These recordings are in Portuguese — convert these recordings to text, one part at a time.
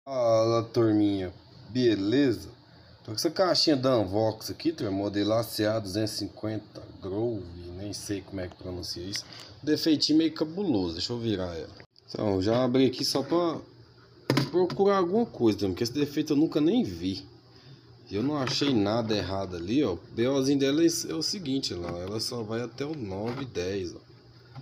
Fala, turminha, beleza? Tô com essa caixinha da Unvox aqui, modelo ACA250 Grove, nem sei como é que pronuncia isso. Defeitinho meio cabuloso, deixa eu virar ela. Então, já abri aqui só pra procurar alguma coisa, porque esse defeito eu nunca nem vi. Eu não achei nada errado ali, ó. O BOzinho dela é o seguinte, ela só vai até o 9 e 10, ó.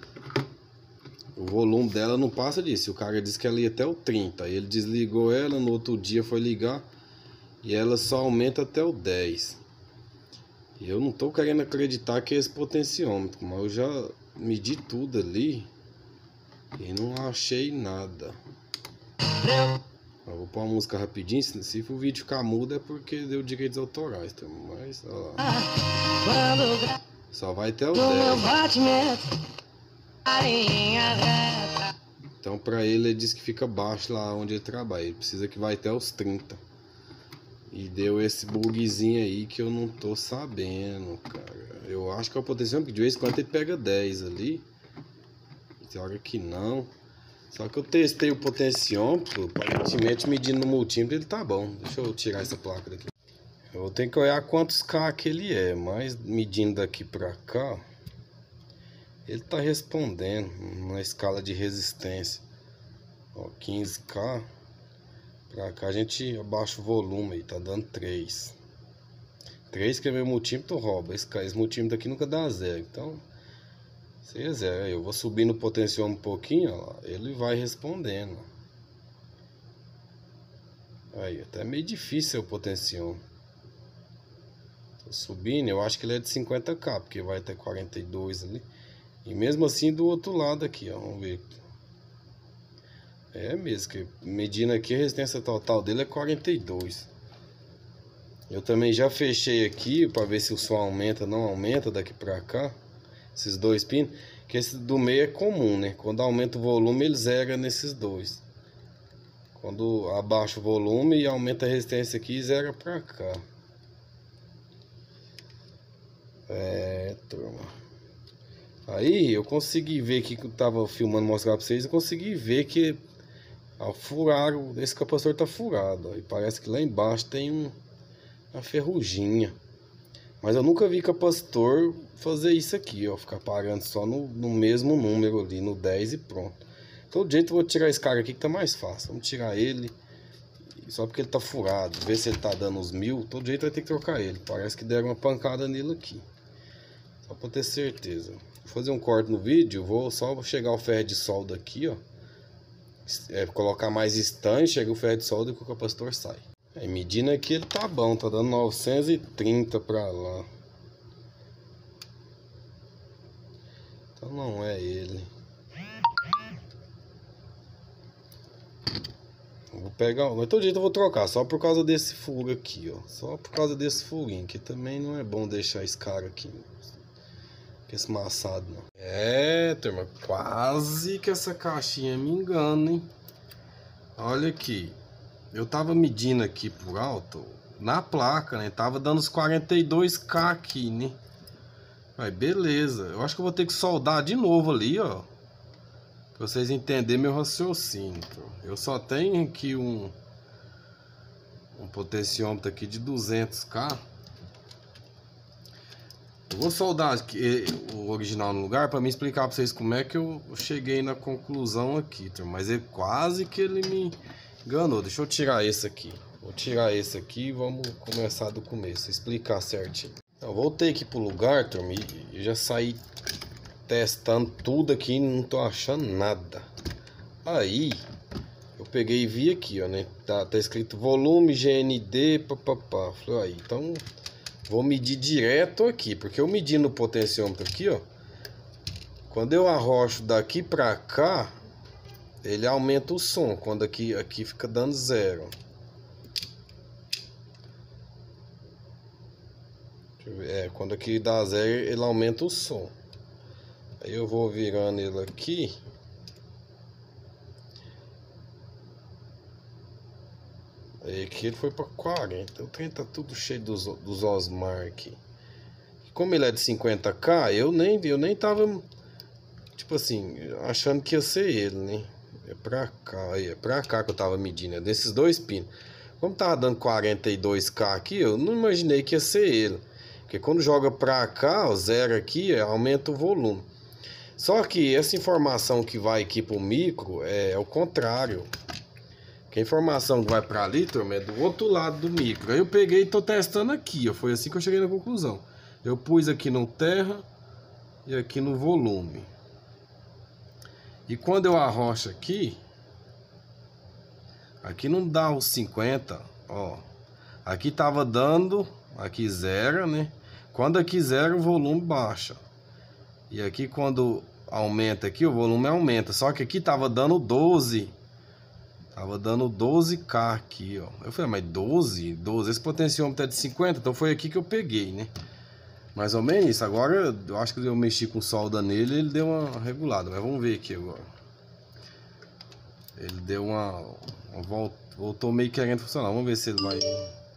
O volume dela não passa disso. O cara disse que ela ia até o 30. Aí ele desligou ela, no outro dia foi ligar e ela só aumenta até o 10. E eu não tô querendo acreditar que é esse potenciômetro, mas eu já medi tudo ali e não achei nada. Eu vou pôr uma música rapidinho. Se o vídeo ficar mudo é porque deu direitos autorais, tá? Mas ó lá. Só vai até o 10. Então pra ele disse que fica baixo lá onde ele trabalha. Ele precisa que vai até os 30. E deu esse bugzinho aí que eu não tô sabendo, cara. Eu acho que é o potencial, porque de vez em quando ele pega 10 ali. E tem hora que não. Só que eu testei o potenciômetro, aparentemente medindo no multímetro ele tá bom. Deixa eu tirar essa placa daqui. Eu vou ter que olhar quantos K que ele é, mas medindo daqui pra cá, ele tá respondendo na escala de resistência. Ó, 15K. Pra cá a gente abaixa o volume aí, tá dando 3. 3 que é meu multímetro rouba. Esse multímetro aqui nunca dá 0. Então, se é 0, eu vou subir no potenciômetro um pouquinho, ó, ele vai respondendo. Aí, até meio difícil o potenciômetro. Tô subindo, eu acho que ele é de 50K, porque vai até 42 ali. E mesmo assim do outro lado aqui, ó, vamos ver. É mesmo, que medindo aqui a resistência total dele é 42. Eu também já fechei aqui para ver se o som aumenta ou não aumenta daqui para cá. Esses dois pinos, que esse do meio é comum, né? Quando aumenta o volume ele zera nesses dois. Quando abaixa o volume e aumenta a resistência aqui, zera para cá. É, turma. Aí eu consegui ver aqui que eu tava filmando, mostrar para vocês, eu consegui ver que furaram, esse capacitor tá furado, ó, e parece que lá embaixo tem uma ferruginha. Mas eu nunca vi capacitor fazer isso aqui, ó, ficar parando só no mesmo número ali, no 10 e pronto. Todo jeito eu vou tirar esse cara aqui que tá mais fácil. Vamos tirar ele, só porque ele tá furado, ver se ele tá dando os 1000. Todo jeito vai ter que trocar ele, parece que deram uma pancada nele aqui. Só pra ter certeza. Vou fazer um corte no vídeo, vou só chegar o ferro de solda aqui, ó. Colocar mais estanque, chega o ferro de solda e o capacitor sai. Aí medindo aqui ele tá bom, tá dando 930 pra lá. Então não é ele. Eu vou pegar, mas todo jeito eu vou trocar, só por causa desse furo aqui, ó. Só por causa desse furinho, que também não é bom deixar esse cara aqui, esse maçado, não. É, turma, quase que essa caixinha me engana, hein? Olha aqui. Eu tava medindo aqui por alto, na placa, né? Tava dando os 42K aqui, né? Aí, beleza. Eu acho que eu vou ter que soldar de novo ali, ó. Pra vocês entenderem meu raciocínio. Eu só tenho aqui um potenciômetro aqui de 200K. Eu vou soldar aqui, o original no lugar para me explicar para vocês como é que eu cheguei na conclusão aqui, mas é quase que ele me enganou. Deixa eu tirar esse aqui. Vou tirar esse aqui e vamos começar do começo, explicar certinho. Eu voltei aqui pro lugar, turma, e já saí testando tudo aqui e não tô achando nada. Aí eu peguei e vi aqui, ó, né? Tá escrito volume GND, papapá. Falei, aí, então vou medir direto aqui, porque eu medindo o potenciômetro aqui, ó. Quando eu arrocho daqui pra cá, ele aumenta o som. Quando aqui fica dando 0. Deixa eu ver. Quando aqui dá 0, ele aumenta o som. Aí eu vou virando ele aqui. Aí aqui ele foi para 40. O trem tá tudo cheio dos Osmar aqui. Como ele é de 50K, eu nem tava, tipo assim, achando que ia ser ele, né? É pra cá que eu tava medindo, é desses dois pinos. Como tava dando 42K aqui, eu não imaginei que ia ser ele. Porque quando joga pra cá, o zero aqui, aumenta o volume. Só que essa informação que vai aqui pro micro é o contrário. Que a informação que vai pra ali, turma, é do outro lado do micro. Aí eu peguei e tô testando aqui, ó. Foi assim que eu cheguei na conclusão. Eu pus aqui no terra e aqui no volume. E quando eu arrocho aqui, aqui não dá os 50, ó. Aqui tava dando, aqui zero, né? Quando aqui zero, o volume baixa. E aqui quando aumenta aqui, o volume aumenta. Só que aqui tava dando 12. Tava dando 12K aqui, ó. Eu falei, mas 12? Esse potenciômetro é de 50, então foi aqui que eu peguei, né? Mais ou menos isso. Agora eu acho que eu mexi com solda nele e ele deu uma regulada. Mas vamos ver aqui agora. Ele deu uma volta, voltou meio querendo funcionar. Vamos ver se ele vai...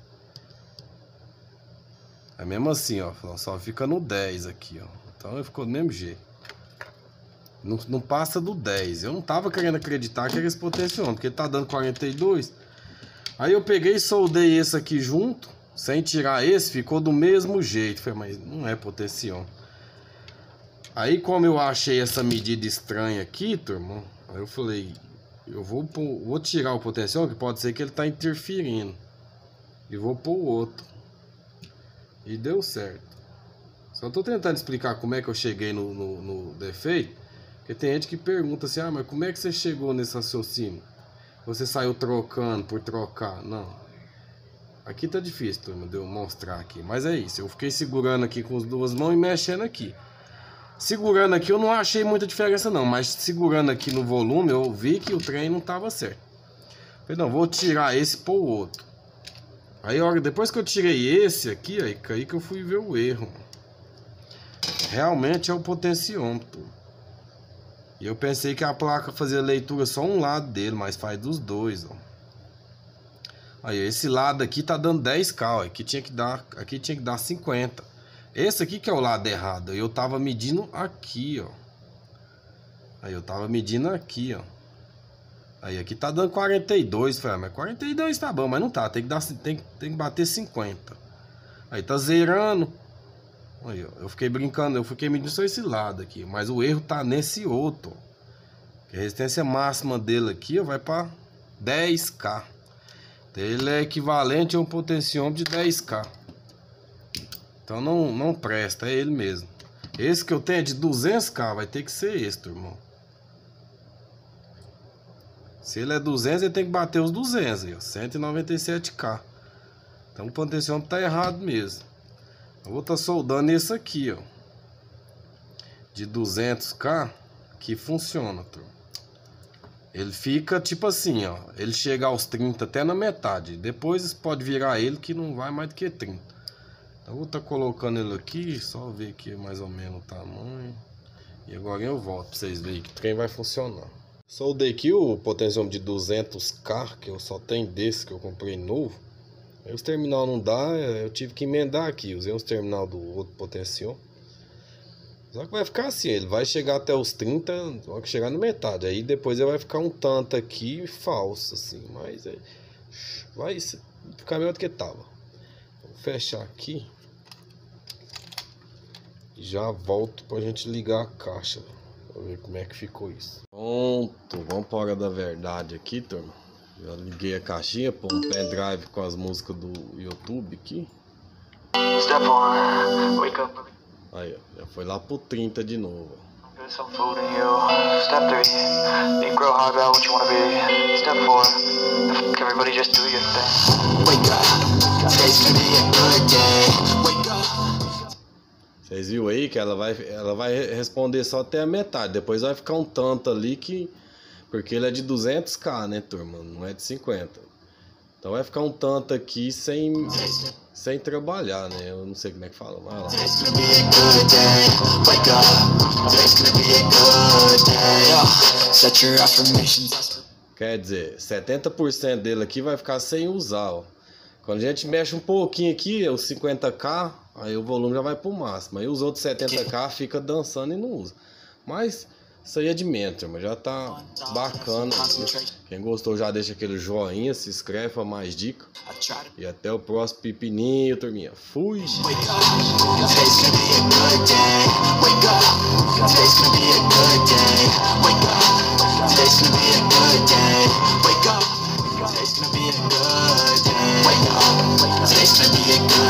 É mesmo assim, ó. Só fica no 10 aqui, ó. Então ele ficou do mesmo jeito. Não passa do 10. Eu não tava querendo acreditar que era esse potenciômetro, porque ele tá dando 42. Aí eu peguei e soldei esse aqui junto. Sem tirar esse, ficou do mesmo jeito. Falei, mas não é potenciômetro. Aí como eu achei essa medida estranha aqui, turma, aí eu falei, eu vou tirar o potenciômetro, que pode ser que ele tá interferindo. E vou pôr o outro. E deu certo. Só tô tentando explicar como é que eu cheguei no defeito. Porque tem gente que pergunta assim, ah, mas como é que você chegou nesse raciocínio? Você saiu trocando por trocar? Não. Aqui tá difícil, turma, de eu mostrar aqui. Mas é isso, eu fiquei segurando aqui com as duas mãos e mexendo aqui. Segurando aqui eu não achei muita diferença não. Mas segurando aqui no volume eu vi que o trem não tava certo. Falei, não, vou tirar esse por outro. Aí depois que eu tirei esse aqui, aí que eu fui ver o erro. Realmente é o potenciômetro. E eu pensei que a placa fazia leitura só um lado dele, mas faz dos dois, ó. Aí esse lado aqui tá dando 10K, ó. Aqui tinha que dar 50. Esse aqui que é o lado errado. Eu tava medindo aqui, ó. Aí eu tava medindo aqui, ó. Aí aqui tá dando 42, falei, mas 42 tá bom, mas não tá, tem que bater 50. Aí tá zerando. Aí, ó, eu fiquei brincando, eu fiquei medindo só esse lado aqui, mas o erro tá nesse outro. A resistência máxima dele aqui, ó, vai para 10K. Ele é equivalente a um potenciômetro de 10K. Então não presta, é ele mesmo. Esse que eu tenho é de 200K, vai ter que ser esse, irmão. Se ele é 200, ele tem que bater os 200 aí, ó, 197K. Então o potenciômetro tá errado mesmo. Eu vou estar soldando esse aqui, ó, de 200K, que funciona, turma. Ele fica tipo assim, ó, ele chega aos 30 até na metade. Depois pode virar ele que não vai mais do que 30. Então eu vou estar colocando ele aqui, só ver aqui mais ou menos o tamanho. E agora eu volto para vocês verem que o trem vai funcionar. Soldei aqui o potenciômetro de 200K, que eu só tenho desse que eu comprei novo. Aí os terminal não dá, eu tive que emendar aqui. Usei uns terminal do outro potenciômetro. Só que vai ficar assim, ele vai chegar até os 30, vai chegar na metade. Aí depois ele vai ficar um tanto aqui falso, assim. Mas vai ficar melhor do que tava. Vou fechar aqui. E já volto pra gente ligar a caixa. Pra ver como é que ficou isso. Pronto, vamos para a hora da verdade aqui, turma. Já liguei a caixinha, pôr um pendrive com as músicas do YouTube aqui. Step one, wake up. Aí, ó, já foi lá pro 30 de novo. Get some food in you. Step 3, think real hard about what you wanna be. Step 4, everybody just do your thing. Wake up, today's gonna be a good day. Wake up. Vocês viram aí que ela vai responder só até a metade. Depois vai ficar um tanto ali que... Porque ele é de 200K, né, turma? Não é de 50. Então vai ficar um tanto aqui sem trabalhar, né? Eu não sei como é que fala. Vai lá. Quer dizer, 70% dele aqui vai ficar sem usar, ó. Quando a gente mexe um pouquinho aqui, os 50K, aí o volume já vai pro máximo. Aí os outros 70K fica dançando e não usa. Mas Isso aí é de mentor, mas já tá bacana. Quem gostou já deixa aquele joinha, se inscreve pra mais dicas. E até o próximo pepininho, turminha. Fui! Today's gonna be a good day.